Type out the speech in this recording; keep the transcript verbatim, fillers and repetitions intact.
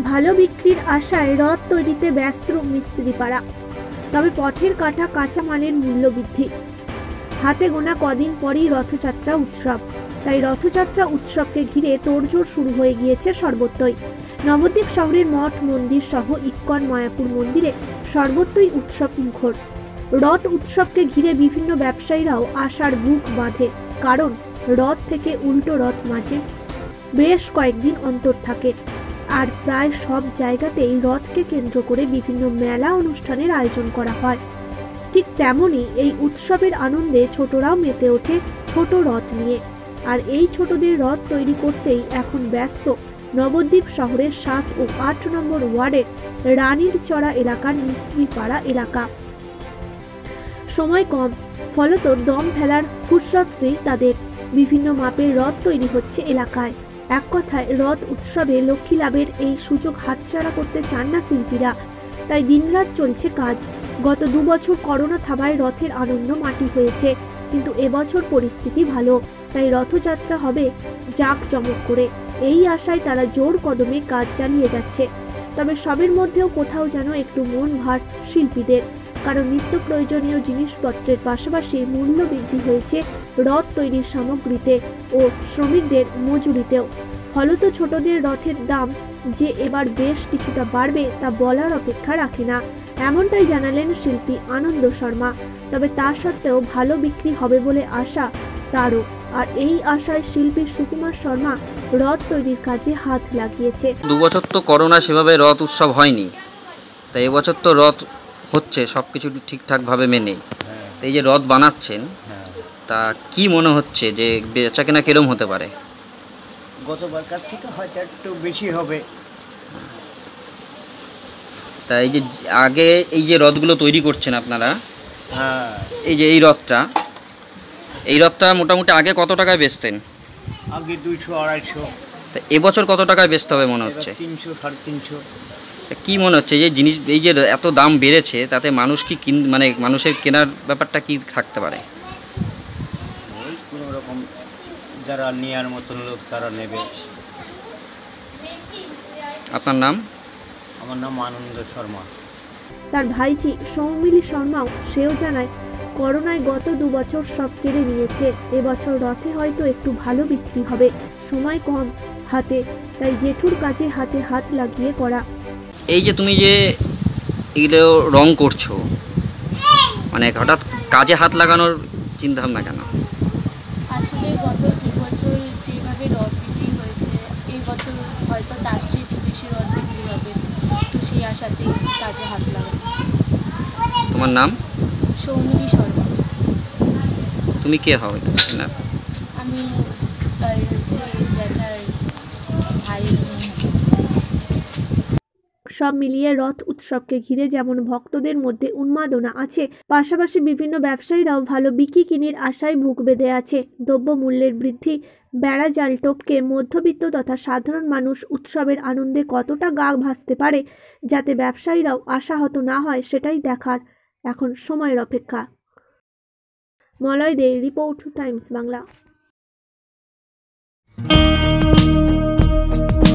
ভালো বিক্রির আশায় রথ তৈরিতে ব্যস্ত মিস্ত্রি পাড়া। তবে পথের কাটা কাঁচামালের মূল্য বৃদ্ধি। হাতে গোনা কদিন পরই রথযাত্রা উৎসব, তাই রথযাত্রা উৎসবকে ঘিরে তোড়জোড় শুরু হয়ে গিয়েছে সর্বত্রই। নবদ্বীপ শহরের মঠ মন্দির সহ ইস্কন মায়াপুর মন্দিরে সর্বত্রই উৎসব মুখর। রথ উৎসবকে ঘিরে বিভিন্ন ব্যবসায়ীরাও আশার বুক বাঁধে, কারণ রথ থেকে উল্টো রথ মাঝে বেশ কয়েকদিন অন্তর থাকে। আর প্রায় সব জায়গাতেই রথকে কেন্দ্র করে বিভিন্ন মেলা অনুষ্ঠানের আয়োজন করা হয়। ঠিক তেমনই এই উৎসবের আনন্দে ছোটরাও মেতে ওঠে ছোট রথ নিয়ে। আর এই ছোটদের রথ তৈরি করতেই এখন ব্যস্ত নবদ্বীপ শহরের সাত ও আট নম্বর ওয়ার্ডের রানীর চড়া এলাকার মিস্ত্রিপাড়া এলাকা। সময় কম, ফলত দম ফেলার ফুরসত নেই তাদের। বিভিন্ন মাপের রথ তৈরি হচ্ছে এলাকায়। এক কথায় রথ উৎসবে লক্ষ্মী লাভের এই সুযোগ হাতছাড়া করতে চান না শিল্পীরা, তাই দিনরাত চলছে কাজ। গত দু বছর করোনা থাবায় রথের আনন্দ মাটি হয়েছে, কিন্তু এবছর পরিস্থিতি ভালো, তাই রথযাত্রা হবে জাঁকজমক করে। এই আশায় তারা জোর কদমে কাজ চালিয়ে যাচ্ছে। তবে সবের মধ্যেও কোথাও যেন একটু মন ভার শিল্পীদের, কারণ নিত্য প্রয়োজনীয় জিনিসপত্রের পাশাপাশি মূল্য বৃদ্ধি হয়েছে রথ তৈরির সামগ্রীতে ও শ্রমিকদের মজুরিতেও। ফলত ছোটদের রথের দাম যে এবার বেশ কিছুটা বাড়বে তা বলার অপেক্ষা রাখে না, এমনটাই জানালেন শিল্পী আনন্দ শর্মা। তবে তা সত্ত্বেও ভালো বিক্রি হবে বলে আশা তারও। আর এই আশায় শিল্পী সুকুমার শর্মা রথ তৈরির কাজে হাত লাগিয়েছে। দু বছর তো করোনা সেভাবে রথ উৎসব হয়নি, তাই এবছর তো রথ হচ্ছে সব কিছু ঠিকঠাকভাবে মেনে। তো এই যে রথ বানাচ্ছেন, তা কি মনে হচ্ছে যে বেচা কেনা কিরম হতে পারে? গতবারকার থেকে হয়তো একটু বেশি হবে। তা এই যে আগে এই যে রথগুলো তৈরি করছেন আপনারা, হ্যাঁ, এই যে এই রথটা এই রথটা মোটামুটি আগে কত টাকায় বেচতেন? আগে দুইশো আড়াইশো। তা এবছর কত টাকায় বেচতে হবে মনে হচ্ছে? তিনশো সাড়ে তিনশো। কি মনে হচ্ছে যে জিনিস এই যে এত দাম বেড়েছে, তাতে মানুষ কি কিন মানে মানুষের কেনার ব্যাপারটা কি থাকতে পারে? ওই কোনো রকম যারা নেওয়ার মতন লোক তারা নেবে। আপনার নাম? আমার নাম আনন্দ শর্মা। তার ভাইজি সৌমিলি শর্মাও সেও জানায়, করোনায় গত দু বছর সব কেড়ে নিয়েছে। এবছর রথে হয়তো একটু ভালো বিক্রি হবে, সময় কম হাতে, তাই জেঠুর কাজে হাতে হাত লাগিয়ে করা। এই যে তুমি যে এগুলো রং করছো, মানে হঠাৎ কাজে হাত লাগানোর চিন্তা ভাবনা কেন? আসলে গত দু বছর যেভাবে রথ বিক্রি হয়েছে, এই বছর হয়তো তার চেয়ে একটু বেশি রথ বিক্রি হবে, তো সেই আশাতেই কাজে হাত লাগানো। তোমার নাম? সৌমিলি শর্মা। তুমি কে হও না? আমি হচ্ছে জ্যাঠার ভাই। সব মিলিয়ে রথ উৎসবকে ঘিরে যেমন ভক্তদের মধ্যে উন্মাদনা আছে, পাশাপাশি বিভিন্ন ব্যবসায়ীরাও ভালো বিক্রি কিনির আশায় বুক বেঁধে আছে। দ্রব্যমূল্যের বৃদ্ধি বেড়া জাল টপকে মধ্যবিত্ত তথা সাধারণ মানুষ উৎসবের আনন্দে কতটা গা ভাসতে পারে, যাতে ব্যবসায়ীরাও আশাহত না হয় সেটাই দেখার এখন সময়ের অপেক্ষা। Malay Dey, report, Times Bangla.